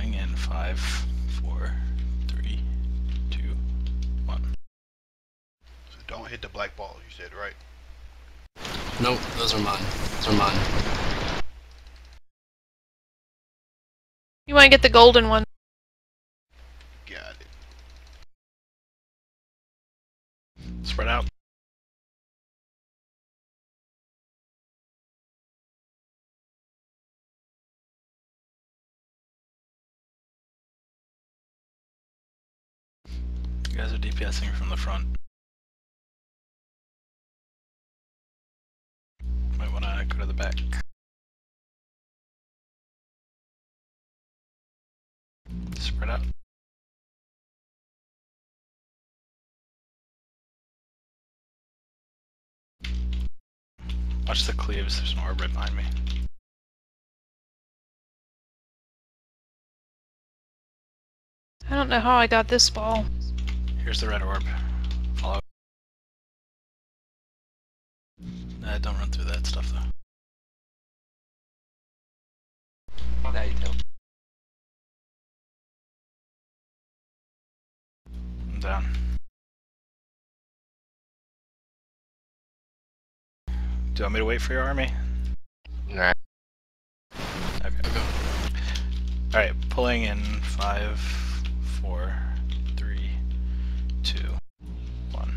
Pulling in 5, 4, 3, 2, 1. So don't hit the black balls, you said, right? Nope, those are mine. Those are mine. You want to get the golden one. Got it. Spread out. You guys are DPSing from the front. Might want to go to the back. Spread out. Watch the cleaves, there's an orb right behind me. I don't know how I got this ball. Here's the red orb. Follow. Don't run through that stuff though. Now you tell. I'm down. Do you want me to wait for your army? Alright. Okay, go. Alright, pulling in 5, 4, 3, 2, 1.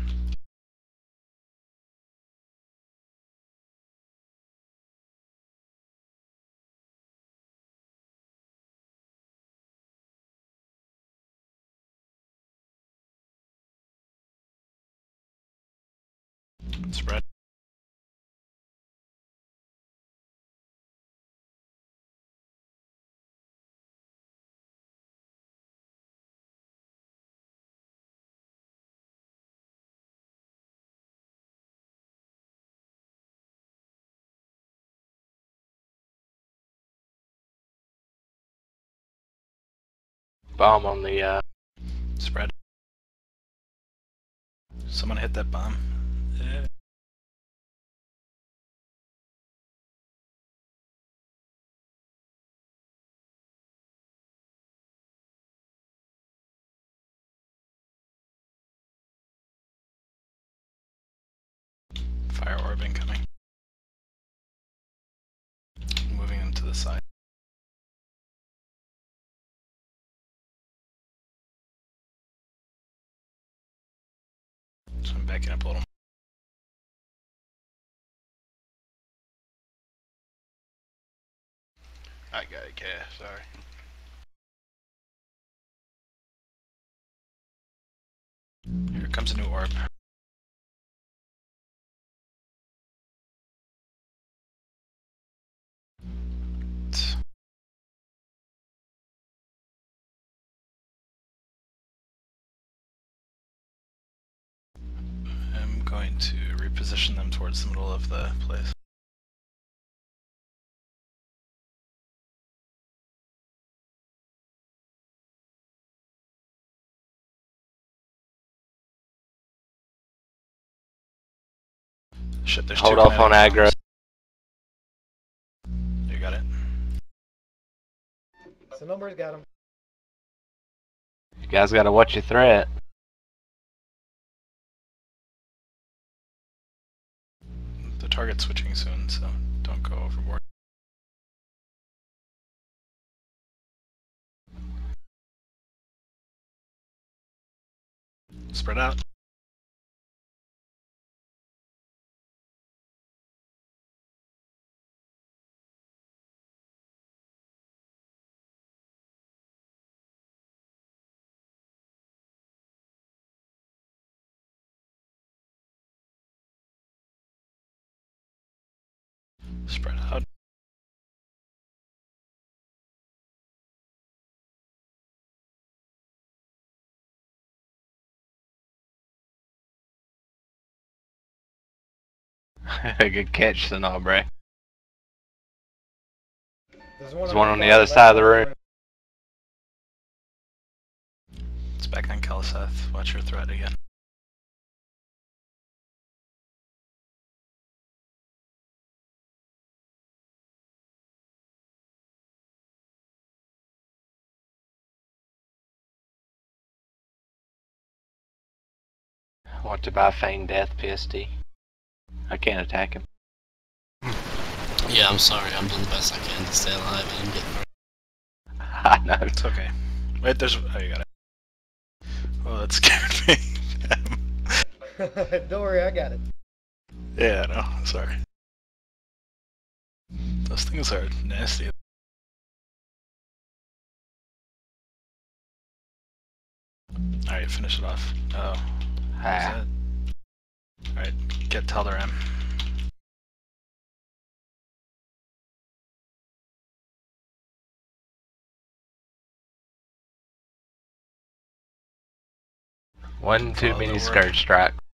Spread. Bomb on the, Spread. Someone hit that bomb. Fire orb incoming. Moving them to the side. So I'm backing up a little. I got it, Cass. Sorry. Here comes a new orb. I'm going to reposition them towards the middle of the place. Shit, there's hold two off on kinetic aggro. bombs. You got it. So numbers got him. You guys gotta watch your threat. The target's switching soon, so don't go overboard. Spread out. Spread out. Good catch, Sinobre. There's There's one on the other side of the room. It's back on Kaliseth. Watch your threat again. Want to buy Feign Death PST? I can't attack him. Yeah, I'm sorry. I'm doing the best I can to stay alive and get through. I know. It's okay. Wait, there's. Oh, you got it. Oh, that scared me. Don't worry, I got it. Yeah, no, sorry. Those things are nasty. Alright, finish it off. Oh. Ah. Alright, get Teldaram. One too Follow many the Scourge strikes.